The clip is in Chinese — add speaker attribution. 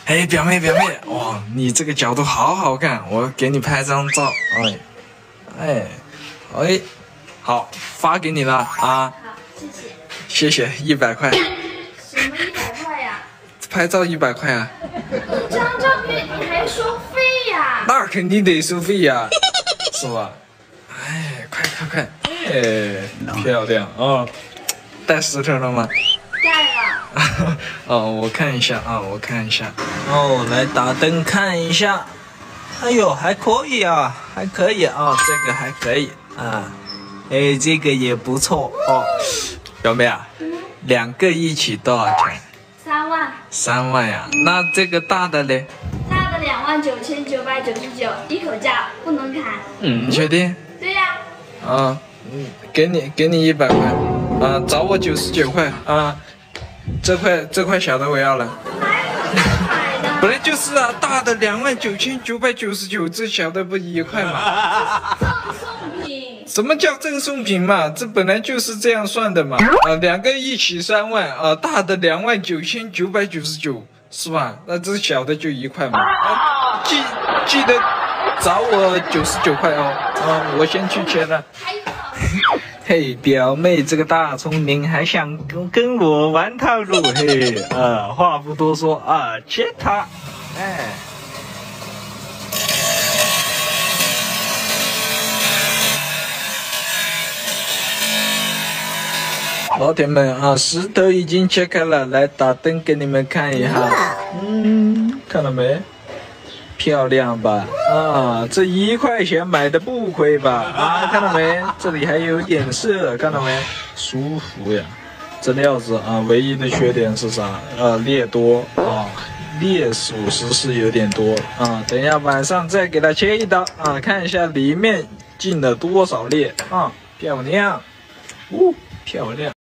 Speaker 1: 哎，表妹，哇，你这个角度好好看，我给你拍张照。哎，好，发给你了啊。
Speaker 2: 好，谢谢。
Speaker 1: 谢谢，100块。
Speaker 2: 什么100块呀？
Speaker 1: 拍照100块啊。
Speaker 2: 一张照片你还收费呀？
Speaker 1: 那肯定得收费呀，是吧？哎，快，哎，漂亮啊！带石头了吗？
Speaker 2: 带了。
Speaker 1: 哦，我看一下啊，哦，来打灯看一下。哎呦，还可以啊，这个还可以啊。哎，这个也不错哦。表妹啊，2个一起多少钱
Speaker 2: 3万。
Speaker 1: 3万呀？那这个大的嘞？
Speaker 2: 大的29999，一口价，不能砍。
Speaker 1: 你确定？
Speaker 2: 对呀。
Speaker 1: 啊，给你100块啊，找我99块啊。这块小的我要了。
Speaker 2: 还有人买的？
Speaker 1: 本来就是啊，大的29999，这小的不1块吗？
Speaker 2: 赠送品。
Speaker 1: 什么叫赠送品嘛？这本来就是这样算的嘛。啊，2个一起3万啊，大的29999是吧？那这小的就1块嘛。啊，记得找我99块哦。啊，我先去切了。嘿，表妹这个大聪明，还想跟我玩套路，嘿，话不多说啊，切它，哎。老铁们啊，石头已经切开了，来打灯给你们看一下。看到没？漂亮吧？啊，这1块钱买的不亏吧？啊，看到没？这里还有点色，看到没？舒服呀！这料子啊，唯一的缺点是啥？裂多啊，裂属实是有点多啊。等一下晚上再给它切一刀啊，看一下里面进了多少裂啊，漂亮，漂亮。